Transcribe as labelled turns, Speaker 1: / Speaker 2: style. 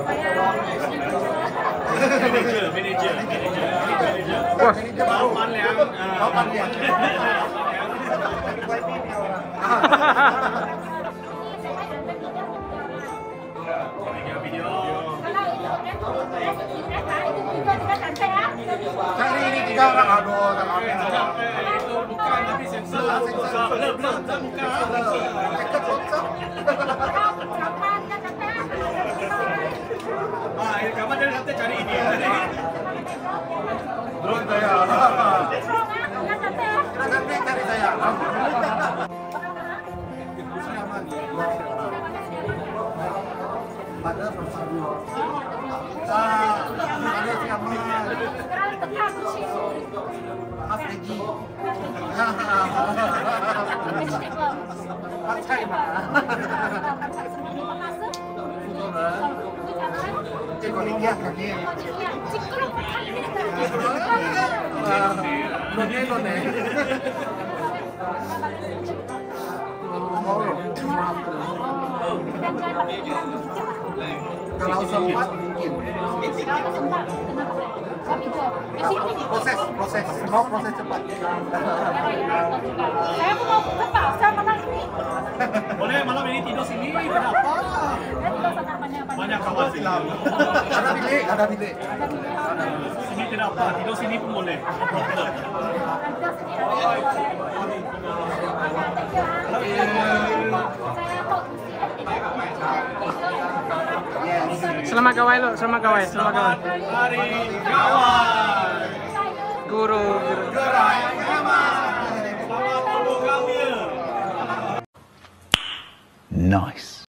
Speaker 1: Manager.
Speaker 2: Bos.
Speaker 1: Lawan yang video.
Speaker 3: Cari ini 3 orang, aduh,
Speaker 1: Itu bukan tapi sensor. Belum bukan. Kamu dari nanti cari ini.
Speaker 3: Drone saya. Nanti cari saya. Ada persaduan. Ada siapa? Afegi. Pakai mana? Cekolinya kan ni. None. Kalau sempat mungkin. Proses cepat.
Speaker 4: Saya mau cepat, saya malam ini.
Speaker 1: Boleh malam ini tidur sini, kenapa? Banyak kawan sini.
Speaker 3: Ada bilik.
Speaker 1: Sini tidak apa, tidur sini pun boleh.
Speaker 2: Selamat kawai lo, selamat kawai.
Speaker 1: Hari kawan.
Speaker 2: Guru.
Speaker 1: Gerai kawan. Selamat berbuka.
Speaker 5: Nice.